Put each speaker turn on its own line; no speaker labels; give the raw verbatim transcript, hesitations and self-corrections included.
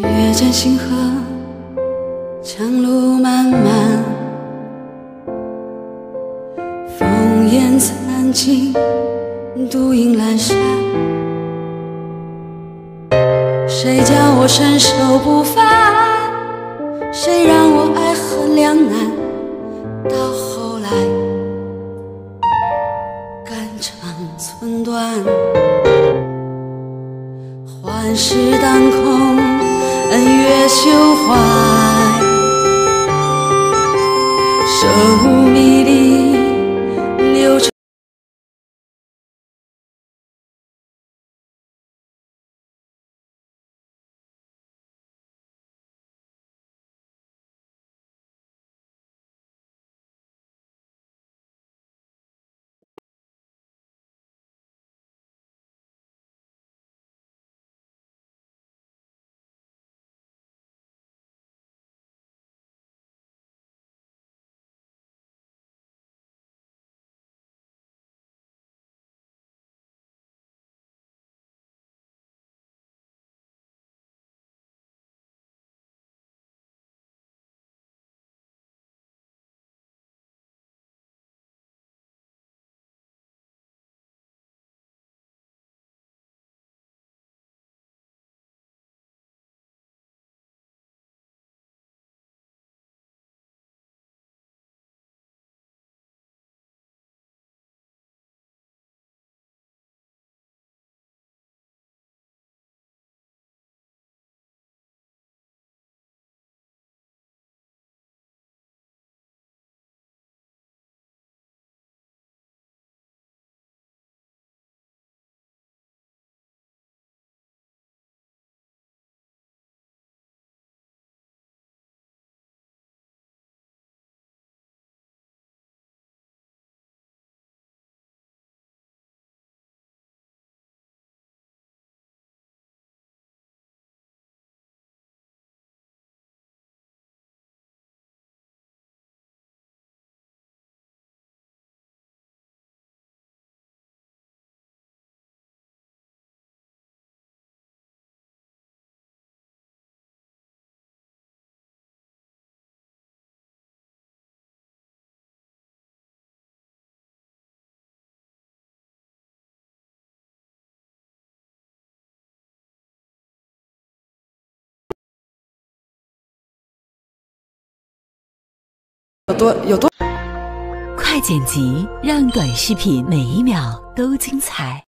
夜间星河，长路漫漫，烽烟残尽，独影阑珊。谁叫我身手不凡？谁让我爱恨两难？到后来，肝肠寸断，幻世当空，恩怨休怀，舍物迷离，流成。有多有多？
快剪辑，让短视频每一秒都精彩。